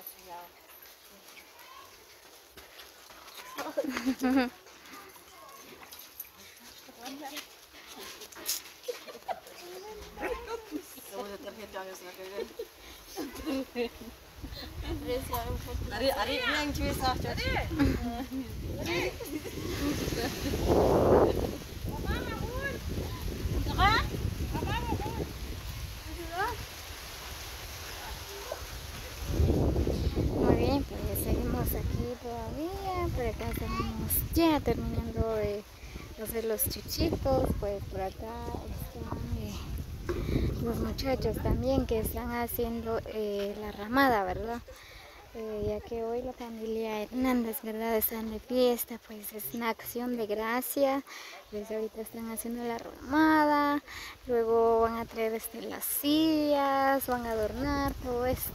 Ari yang cuy sah cuy. Muy bien, pues seguimos aquí todavía. Por acá estamos ya terminando de hacer los chuchitos. Pues por acá están los muchachos también que están haciendo la ramada, ¿verdad? Ya que hoy la familia Hernández, ¿verdad? Están de fiesta, pues es una acción de gracia. Pues ahorita están haciendo la ramada, luego van a traer las sillas, van a adornar todo esto.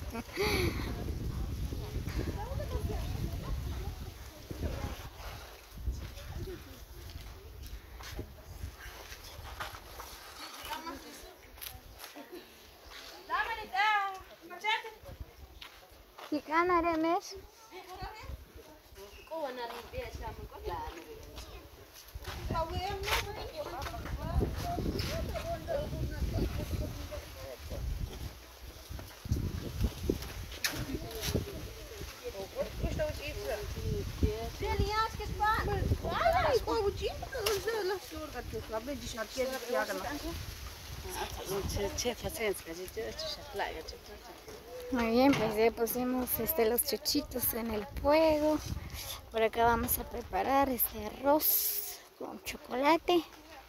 Ikan ada mes? Muy bien, pues ya pusimos los chuchitos en el fuego. Por acá vamos a preparar este arroz con chocolate.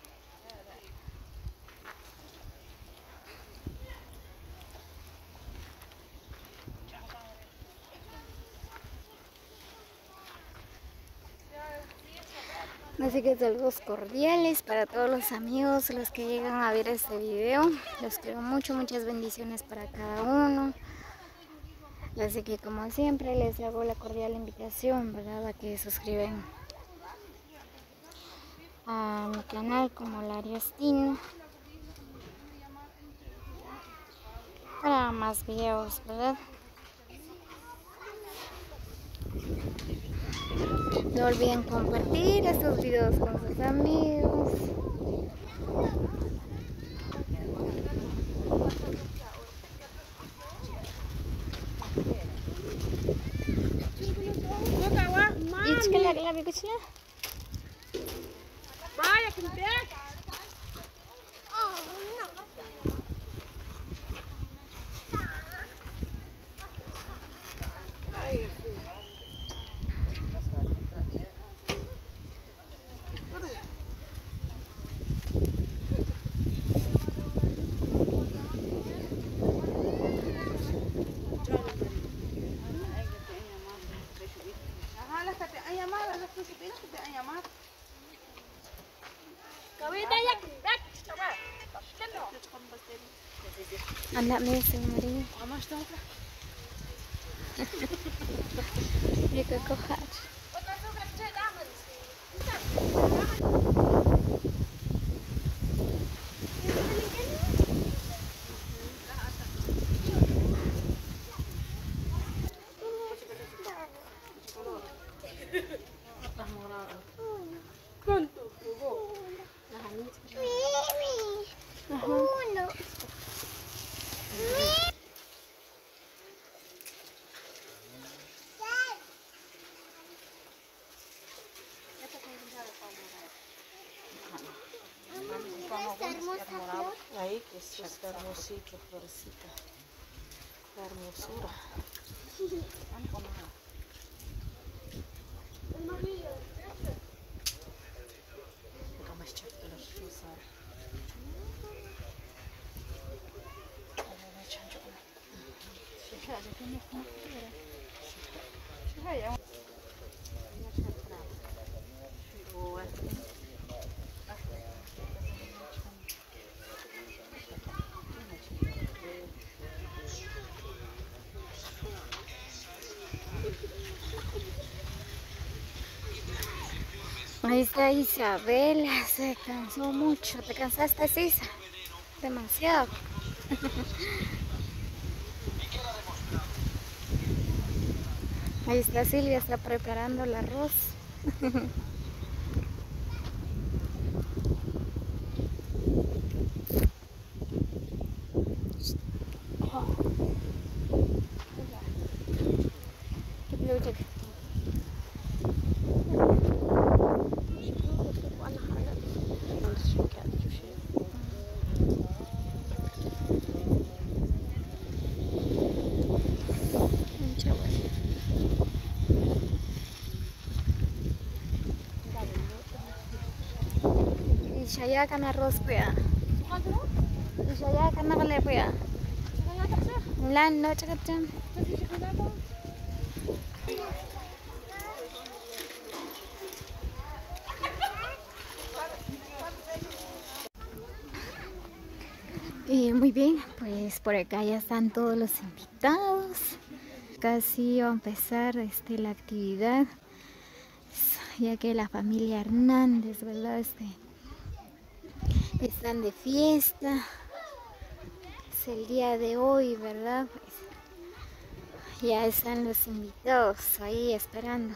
Así que saludos cordiales para todos los amigos, los que llegan a ver este video. Los quiero mucho, muchas bendiciones para cada uno. Así que como siempre les hago la cordial invitación, ¿verdad? A que suscriben a mi canal como Laria Stino para más videos, ¿verdad? No olviden compartir estos videos con sus amigos. Anak mesa Maria. Jika kau haj. Ahí que está hermosito, florecita. La hermosura. Ahí está Isabela, se cansó mucho. ¿Te cansaste, Isa? Demasiado. Ahí está Silvia, está preparando el arroz. Saya akan arroz kuya. Saya akan nakale kuya. Lan no cekat jam. Muy bien, pues por acá ya están todos los invitados. Casi va a empezar la actividad, ya que la familia Hernández, ¿verdad? Están de fiesta. Es el día de hoy, ¿verdad? Pues ya están los invitados ahí esperando.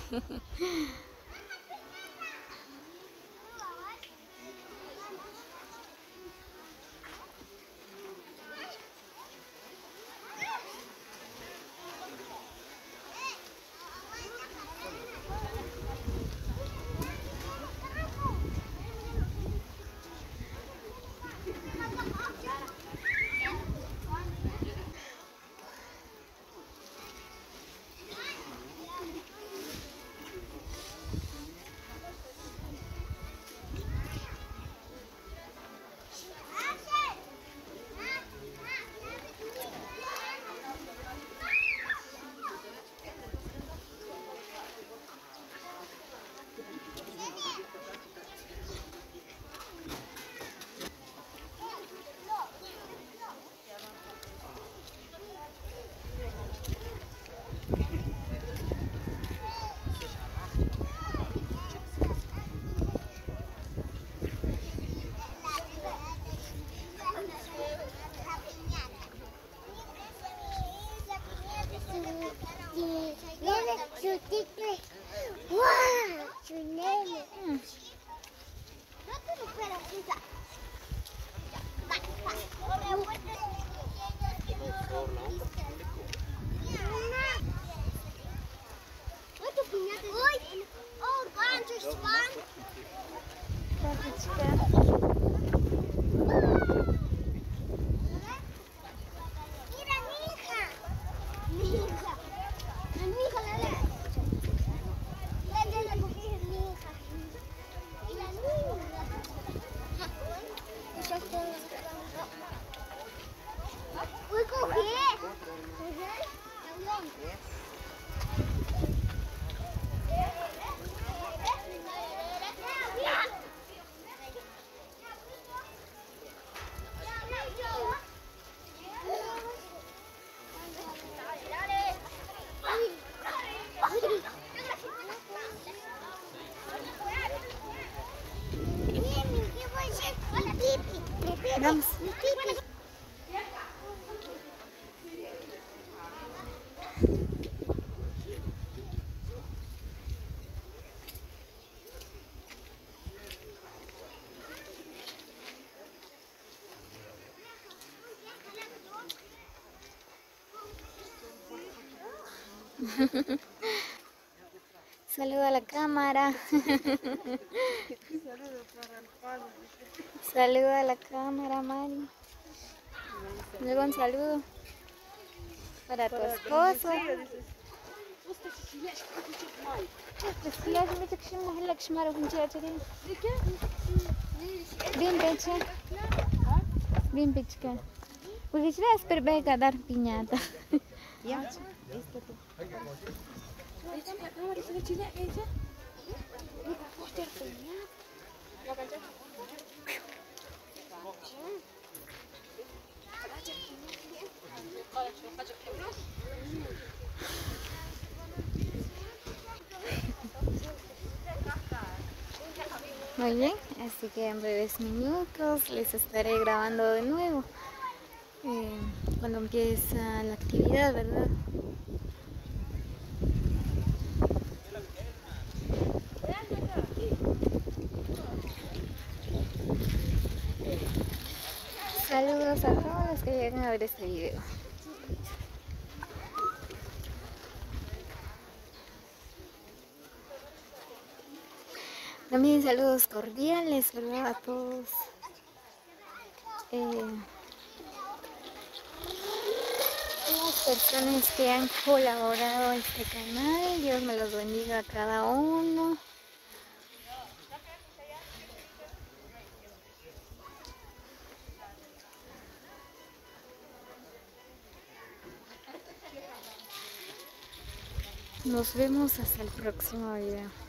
Vamos. Saluda a la cámara. Saluda a la cámara, Mari. Luego un saludo para tu esposo. Bien pechka. Porque si vas a dar piñata. Muy bien, así que en breves minutos les estaré grabando de nuevo cuando empieza la actividad, ¿verdad? Saludos a todos los que llegan a ver este video. También saludos cordiales, ¿verdad? A todos. Las personas que han colaborado a este canal, Dios me los bendiga a cada uno. Nos vemos hasta el próximo video.